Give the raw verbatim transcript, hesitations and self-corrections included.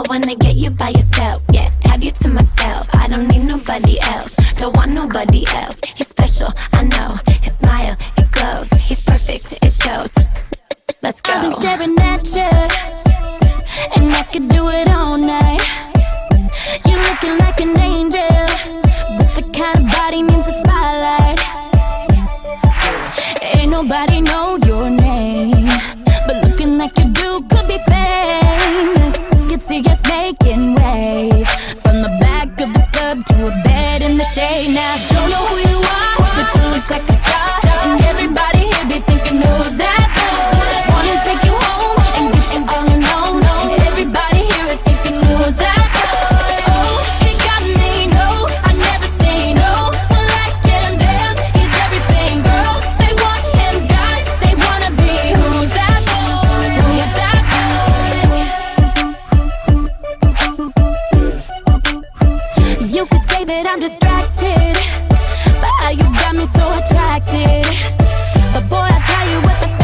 wanna get you by yourself, yeah, have you to myself. I don't need nobody else, don't want nobody else. He's special, I know, his smile, it glows. He's perfect, it shows. Let's go. I've been staring at you, and I could do it all night. You're looking like an angel, but the kind of body needs a spotlight. Ain't nobody know your name, but looking like you do could be famous. Could see us making waves from the back of the club to a bed in the shade. Now don't know who you are, but you look like a star, and everybody here be thinking, who's that boy? Wanna take you home and get you all alone. Everybody here is thinking, who's that boy? Oh, he got me, no, I never say no. I like him, damn, he's everything. Girls, they want him, guys, they wanna be. Who's that boy? Who's that boy? You could say that I'm distracted, but how you got me so attracted. But boy, I tell you what, the